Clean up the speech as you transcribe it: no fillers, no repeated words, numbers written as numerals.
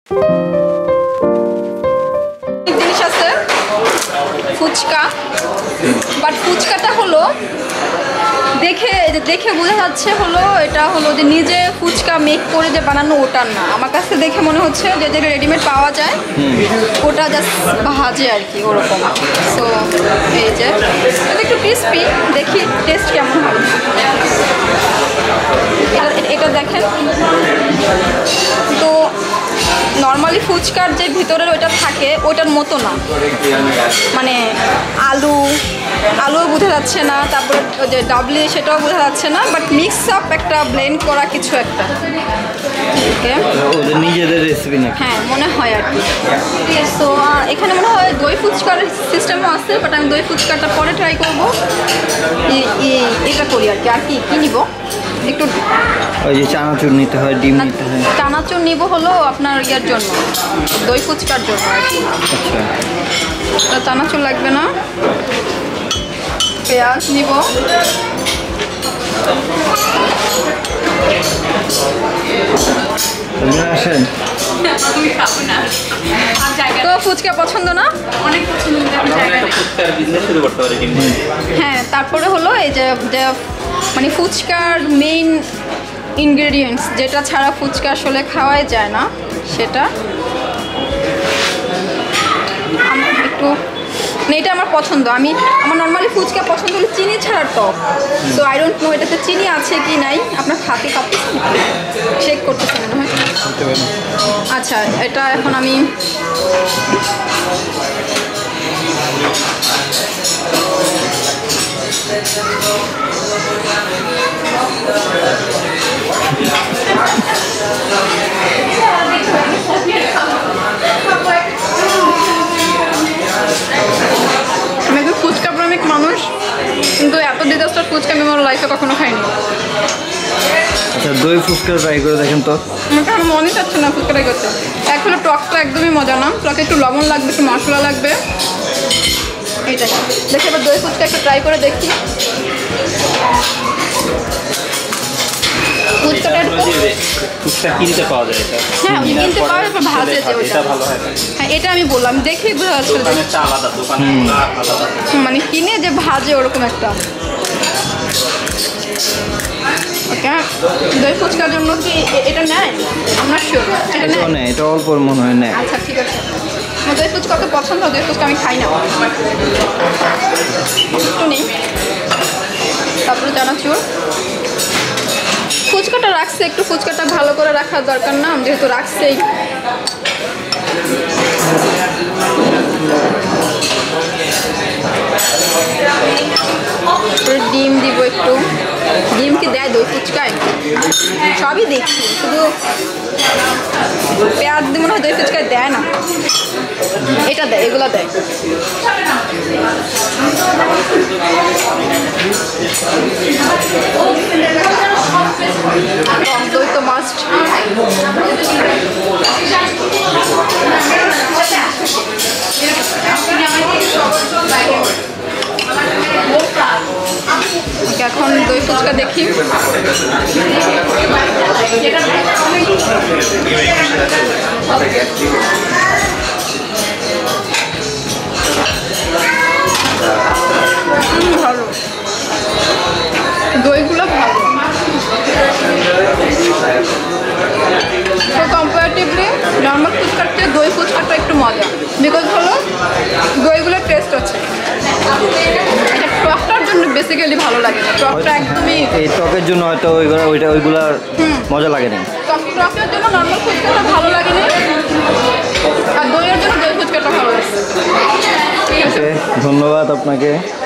জিনিস আছে ফুচকা, বাট ফুচকাটা হলো দেখে দেখে বোঝা যাচ্ছে হলো এটা হলো যে নিজে ফুচকা মেক করে যে বানানো ওটার না। আমার কাছে দেখে মনে হচ্ছে যে যেটা রেডিমেড পাওয়া যায় ওটা জাস্ট ভাজে আর কি ওরকম। সো এই যে এটা একটু ক্রিস্পি, দেখি টেস্ট কেমন হবে। এটা দেখেন তো নর্মালি ফুচকার যে ভিতরের ওইটা থাকে ওইটার মতো না, মানে আলুও বোঝা যাচ্ছে না, তারপরে যে ডাবলি সেটাও বোঝা যাচ্ছে না, বাট মিক্স আপ একটা ব্লেন্ড করা কিছু একটা। ওকে, ওদের নিজেদের রেসিপি না? হ্যাঁ মনে হয় আর কি। তো এখানে মনে হয় দই ফুচকার সিস্টেমও আছে, বাট আমি দই ফুচকাটা পরে ট্রাই করবো। এটা করি আর কি। আর কি নিব একটু, ওই যে চানাচুর নিতে হয়, ডিম নিতে হয়। চানাচুর নিব হলো আপনার ইয়ার জন্য, দই ফুচকার জন্য আর কি। আচ্ছা, চানাচুর লাগবে না। পেঁয়াজ নিব, আসেন। তো ফুচকা পছন্দ না? অনেক পছন্দ। হ্যাঁ, তারপরে হলো এই যে মানে ফুচকার মেইন ইনগ্রেডিয়েন্টস যেটা ছাড়া ফুচকা আসলে খাওয়াই যায় না, সেটা আমার একটু মানে এটা আমার পছন্দ। আমার নর্মালি ফুচকা পছন্দ হলো চিনি ছাড়ার টক। সো আই ডোন্ট নো এটাতে চিনি আছে কি নাই। আপনার হাতে কাঁপতেছেন, চেক করতেছেন মনে হয়। আচ্ছা, এটা এখন আমি একজন ফুচকা প্রেমিক মানুষ, কিন্তু এত ডিজাস্টার ফুচকা আমি আমার লাইফে কখনো খাইনি। আচ্ছা, দই ফুচকা ট্রাই করে দেখেন তো। আমার মনে চাচ্ছে না ফুচকা ট্রাই করতে। এক হলো টকটা একদমই মজা না, টকে একটু লবণ লাগবে, একটু মশলা লাগবে, এইটাই। দেখি এবার দই ফুচকা একটু ট্রাই করে দেখি। কিনতে পাওয়া যায় এটা? হ্যাঁ, কিনতে পাওয়া যায়, ভাজে যে ওটা ভালো হয়। হ্যাঁ, এটা আমি বললাম, দেখি বোঝা যাচ্ছে মানে কিনে যে ভাজে ওরকম একটা। ওকে, দই ফুচকার জন্য কি এটা নেয়? আমরা শিওর এটা নেয়। এটা অল্প মনে হয় নেয়। আচ্ছা ঠিক আছে, আমার দই ফুচকা তো পছন্দ, দই ফুচকা আমি খাই না। একটু নেই, তারপরে চানাচুর। ফুচকাটা রাখছে, একটু ফুচকাটা ভালো করে রাখার দরকার না, যেহেতু রাখছেই। ডিম দিব একটু। ডিম কি দেয় দই ফুচকায়? সবই দেখছি, শুধু পেঁয়াজ দিয়ে মনে হয় দই ফুচকায় দেয় না। এটা দেয়, এগুলো দেয়। দই তো মাস্ট। এখন দই ফুচকা দেখি। ভালো, দইগুলো ভালো। তো কম্পারেটিভলি নর্মাল ফুচকার চেয়ে দই ফুচকাটা একটু মজা, বিকজ হলো দইগুলোর টেস্ট আছে। এটা টকটার জন্য বেসিক্যালি ভালো লাগে না, টকটা একদমই এই টকের জন্য হয়তো ওইগুলা মজা লাগে না। টকের জন্য নর্মাল ফুচকাটা ভালো লাগেনি, আর দইয়ের জন্য দই ফুচকাটা ভালো লাগে। ধন্যবাদ আপনাকে।